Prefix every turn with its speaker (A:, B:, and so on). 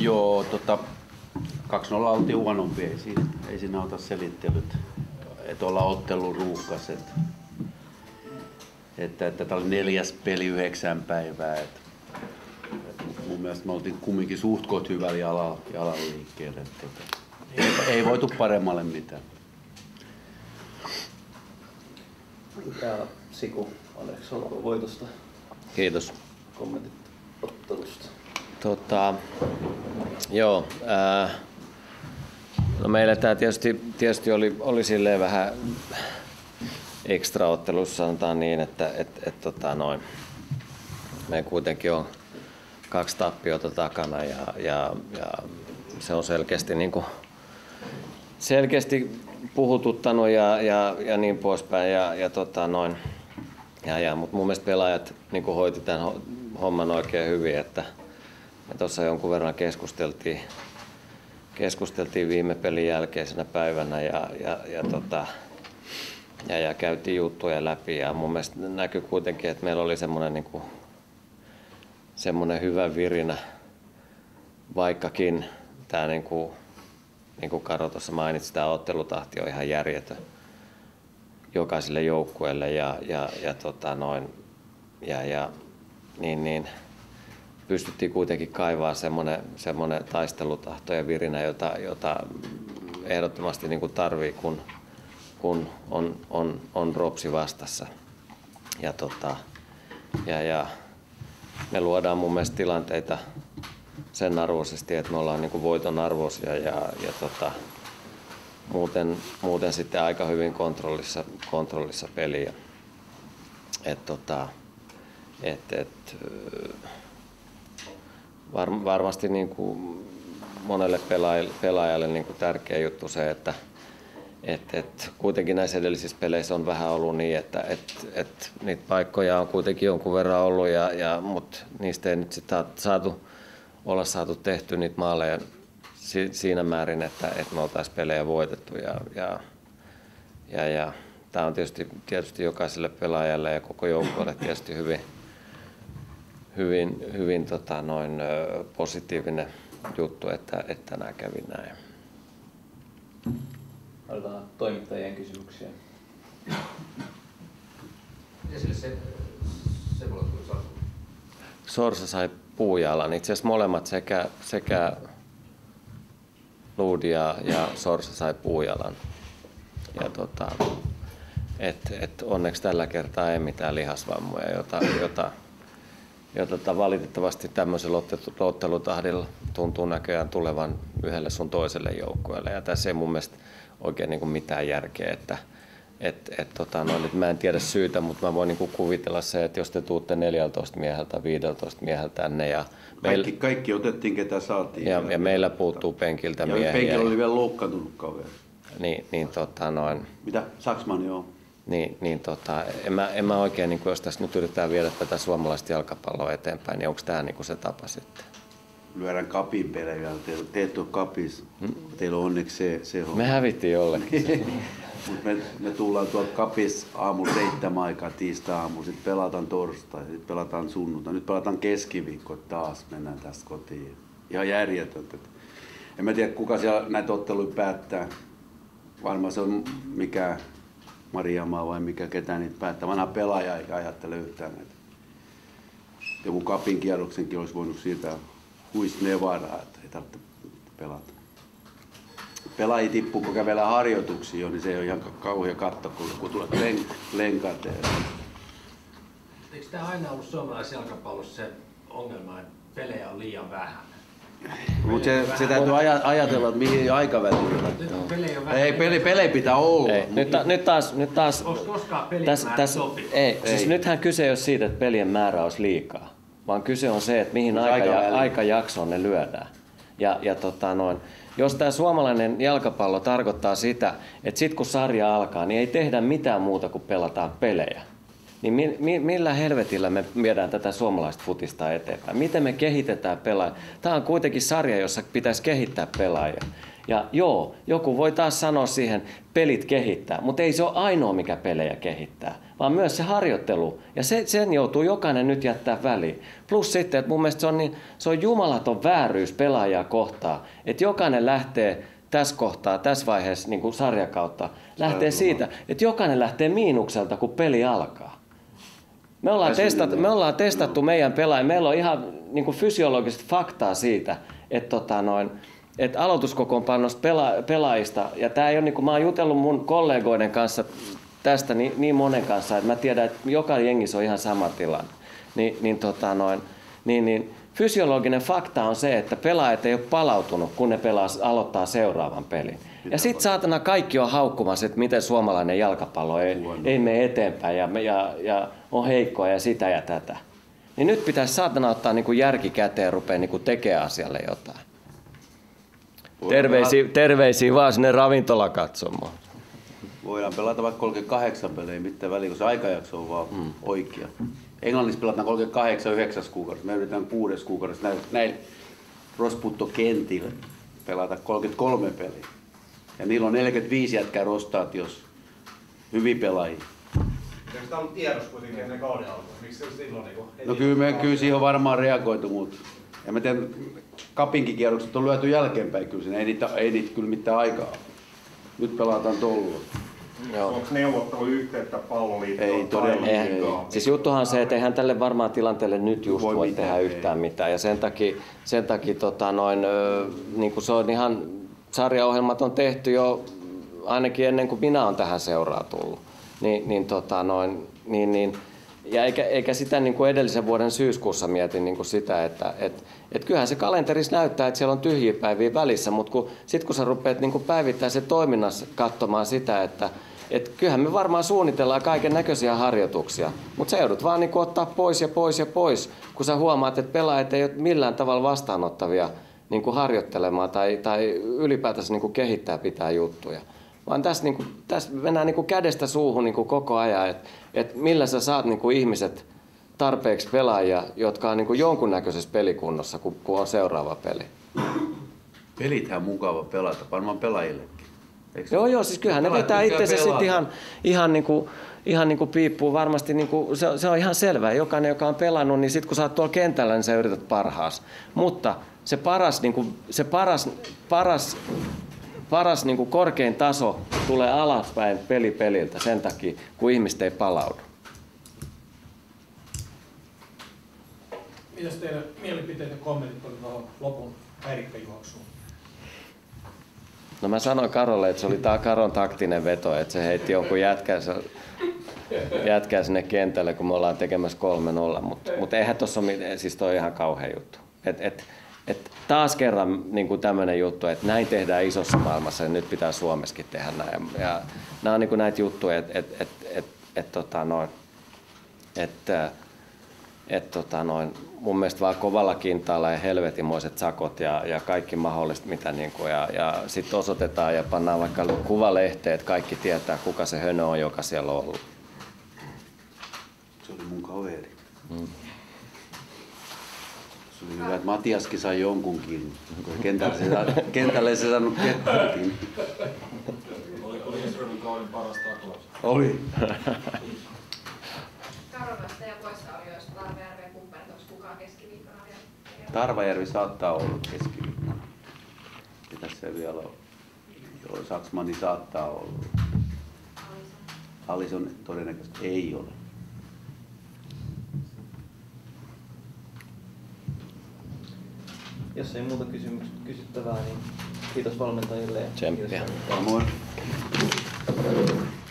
A: joo, 2-0 oltiin huonompi, ei siinä ota selittelyt, että ollaan ottelun ruuhkas. Että tämä oli 4. peli 9 päivää. Mun mielestä me oltiin kumminkin suht koht hyvällä jalan liikkeelle. Ei voitu paremmalle mitään.
B: Ja Siku, onneksi olkoon voitosta.
C: Kiitos.
B: Kommentit ottelusta.
C: Joo. No meillä tämä tietysti oli silleen vähän ekstraottelussa, sanotaan niin, että meillä kuitenkin on 2 tappiota takana ja se on selkeästi puhututtanut ja niin poispäin mutta mun mielestä pelaajat niin hoiti tämän homman oikein hyvin, että me tuossa jonkun verran keskusteltiin viime pelin jälkeisenä päivänä ja käytiin juttuja läpi ja mun mielestä näkyi kuitenkin, että meillä oli semmoinen hyvä virinä, vaikkakin tämä niin kuin Karo tuossa mainitsi, tämä ottelutahti on ihan järjetön jokaiselle joukkueelle niin pystyttiin kuitenkin kaivaa semmoinen taistelutahto ja virinä, jota ehdottomasti niin kuin tarvii, kun on Ropsi vastassa. Ja me luodaan mun mielestä tilanteita sen arvoisesti, että me ollaan niin kuin voiton arvoisia ja muuten sitten aika hyvin kontrollissa peliä. Varmasti niin kuin monelle pelaajalle niin kuin tärkeä juttu se, että kuitenkin näissä edellisissä peleissä on vähän ollut niin, että niitä paikkoja on kuitenkin jonkun verran ollut, mutta niistä ei nyt sit olla saatu tehty niitä maaleja siinä määrin, että me oltaisiin pelejä voitettu. Ja tämä on tietysti jokaiselle pelaajalle ja koko joukkueelle tietysti hyvin positiivinen juttu, että nämä kävi näin.
B: Otetaan toimittajien kysymyksiä.
D: Esille se mulle tuli Sorsa.
C: Sorsa sai puujalan. Itse asiassa molemmat sekä Ludi ja Sorsa sai puujalan. Ja onneksi tällä kertaa ei mitään lihasvammoja, jota valitettavasti tämmöisellä ottelutahdilla tuntuu näköjään tulevan yhdelle sun toiselle joukkueelle. Ja tässä ei mun mielestä oikein niin kuin mitään järkeä, nyt mä en tiedä syytä, mutta mä voin niin kuin kuvitella se, että jos te tuutte 14 mieheltä, 15 mieheltä tänne ja
A: kaikki otettiin, ketä saatiin.
C: Ja meillä puuttuu penkiltä miehiä.
A: Ja penkillä oli vielä loukkaantunut kaveri. Mitä? Saksman, joo.
C: En mä oikein, niin jos tässä nyt yritetään viedä tätä suomalaista jalkapalloa eteenpäin, niin onko tämä niin se tapa sitten?
A: Lyödään kapin pelejä. Te ette ole kapissa. Teillä on onneksi se homma.
C: Me hävittiin jollekin.
A: me tullaan tuolta kapissa aamulla 7 aikaa tiistai-aamulla, sitten pelataan torstai, sitten pelataan sunnuntai. Nyt pelataan keskiviikko taas, mennään tästä kotiin. Ihan järjetöntä. En mä tiedä, kuka siellä näitä otteluja päättää. Varmaan se on mikä Mariamaa vai mikä ketään niitä päättää. Vanha pelaaja eikä ajattele yhtään näitä. Joku kapin kierroksenkin olisi voinut siirtää huis Nevaraa, että ei tarvitse pelata. Pelaajia tippuu, kun kävellään harjoituksia jo, niin se ei ole ihan kauhea katto, kun tulee lenkat.
D: Eikö tämä aina ollut suomalaisessa jalkapallossa se ongelma, että pelejä on liian vähän?
A: Mutta se täytyy ajatella, että mihin aikavälillä. Ei, pelejä pitää olla.
C: Ei, nyt taas
D: koskaan pelimäärä sopii?
C: Siis nythän kyse ei ole siitä, että pelien määrä olisi liikaa, vaan kyse on se, että mihin aikajaksoon ne lyödään. Jos tämä suomalainen jalkapallo tarkoittaa sitä, että sit kun sarja alkaa, niin ei tehdä mitään muuta kuin pelataan pelejä, niin millä helvetillä me viedään tätä suomalaista futista eteenpäin? Miten me kehitetään pelaajia? Tämä on kuitenkin sarja, jossa pitäisi kehittää pelaajia. Ja joo, joku voi taas sanoa siihen, pelit kehittää, mutta ei se ole ainoa, mikä pelejä kehittää, vaan myös se harjoittelu. Ja sen joutuu jokainen nyt jättää väliin. Plus sitten, että mun mielestä se on jumalaton vääryys pelaajaa kohtaan, että jokainen lähtee tässä kohtaa, tässä vaiheessa niin kuin sarjakautta, lähtee siitä, että jokainen lähtee miinukselta, kun peli alkaa. Me ollaan testattu meidän pelaajia. Meillä on ihan niin kuin fysiologista faktaa siitä, että että aloituskokoonpanosta pelaajista, ja tämä ei ole, niin kuin mä oon jutellut mun kollegoiden kanssa tästä niin monen kanssa, että mä tiedän, että joka jengissä on ihan sama tilanne. Niin fysiologinen fakta on se, että pelaajat ei ole palautunut, kun ne aloittaa seuraavan pelin. Ja sit saatana kaikki on haukkumassa, että miten suomalainen jalkapallo ei mene eteenpäin ja on heikkoa ja sitä ja tätä. Niin nyt pitäisi saatana ottaa niin kuin järki käteen ja rupea niin kuin tekemään asialle jotain. Terveisiä vaan sinne ravintolakatsomaan.
A: Voidaan pelata vaikka 38 pelejä, mitään väliä, kun se aikajakso on vaan oikea. Englannissa pelataan 38 9 kuukaudessa. Me yritetään 6 kuukaudessa näillä rosputtokentillä pelata 33 peliä. Ja niillä on 45 jätkää rostaatiossa. Hyviä pelaajia.
E: Eikö tämä ollut tiedossa kuitenkin ennen kauden alkua? Miksi se silloin
A: No kyllä siihen on varmaan reagoitu, mutta en mä tiedä, kapinkin kierrokset on lyöty jälkeenpäin kyllä siinä. Ei niitä kyllä mitään aikaa. Nyt pelataan tolloa.
E: Onko neuvottelu yhteyttä Palloliittoon?
A: Ei todellakaan.
C: Siis juttuhan on se, että eihän tälle varmaan tilanteelle nyt just voi tehdä yhtään mitään. Ja sen takia niin kuin se on ihan, sarjaohjelmat on tehty jo ainakin ennen kuin minä olen tähän seuraan tullut. Ja eikä sitä niin kuin edellisen vuoden syyskuussa mietin niin kuin sitä, että kyllähän se kalenterissa näyttää, että siellä on tyhjiä päiviä välissä, mutta sitten kun sä rupeat niin kuin päivittäisen toiminnassa katsomaan sitä, että kyllähän me varmaan suunnitellaan kaiken näköisiä harjoituksia, mutta sä joudut vaan niin kuin ottaa pois, kun sä huomaat, että pelaajat ei ole millään tavalla vastaanottavia niin kuin harjoittelemaan tai ylipäätänsä niin kuin kehittää pitää juttuja. Vaan tässä mennään niin kuin kädestä suuhun niin kuin koko ajan, että millä sä saat niin kuin ihmiset tarpeeksi pelaajia, jotka on niin kuin jonkunnäköisessä pelikunnossa, kun on seuraava peli.
A: Pelithän on mukava pelata, varmaan pelaajillekin.
C: Joo, siis kyllähän ne vetää itsensä sitten ihan niin kuin piippuun. Varmasti niin kuin, se on ihan selvää. Jokainen, joka on pelannut, niin sitten kun sä oot tuolla kentällä, niin sä yrität parhaas. Mutta se paras niin kuin korkein taso tulee alaspäin peliltä sen takia, kun ihmiset ei palaudu.
F: Mitäs teidän mielipiteet ja kommentit oli tuohon lopun häirikkäjuoksuun?
C: No mä sanoin Karolle, että se oli Karon taktinen veto, että se heitti jonkun jätkää sinne kentälle, kun me ollaan tekemässä 3-0, mutta eihän tuossa ole mitään, siis toi on ihan kauhea juttu. Et taas kerran niin tämmöinen juttu, että näin tehdään isossa maailmassa ja nyt pitää Suomessakin tehdä näin. Ja nämä on niin näitä juttuja, mun mielestä vaan kovalla kintaalla ja helvetimoiset sakot ja kaikki mahdollista mitä ja sitten osoitetaan ja pannaan vaikka kuvalehteen, että kaikki tietää kuka se hönö on, joka siellä on ollut.
A: Se oli mun kaveri. Se oli hyvä, että Matiaskin sai jonkunkin. Kentälle se saanut kettuakin.
F: Oliko Lindströmin kauden paras taklaus?
A: Oli.
G: Karonasta ja poissaolijoista Tarvajärven kumppanit, onko kukaan keskiviikkona vielä?
A: Tarvajärvi saattaa olla keskiviikkona. Ketäs se vielä on? Joo, Saksmani saattaa olla. Alison todennäköisesti ei ole.
B: Jos ei muuta kysyttävää, niin kiitos valmentajille.
C: Tsemppiä.
A: Samoin.